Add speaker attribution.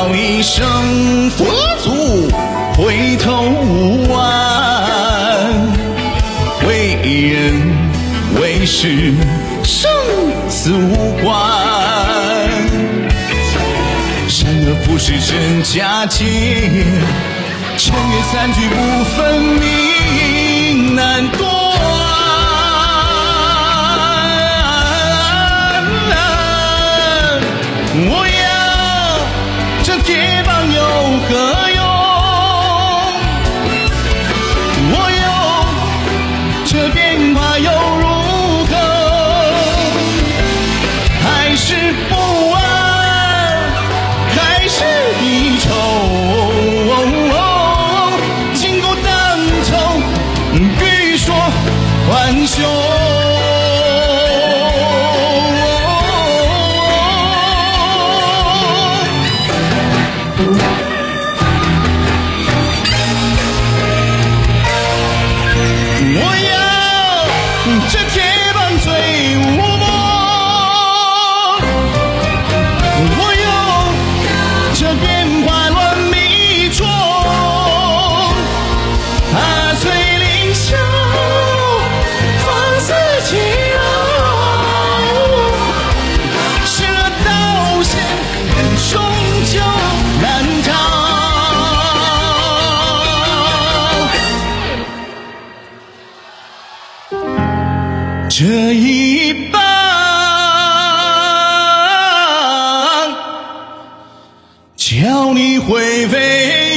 Speaker 1: 叫一声佛祖回头无岸，为人为事生死无关，善恶浮世真假界，尘缘三聚不分明难断。我要这铁棒有何用？我有这变化又如何？还是不安，还是低头，金箍当头，欲说还休。我要这铁棒最无魔，我有这变化乱迷踪，翠林笑，放肆气傲，是了道险，终究难逃。这一棒叫你灰飞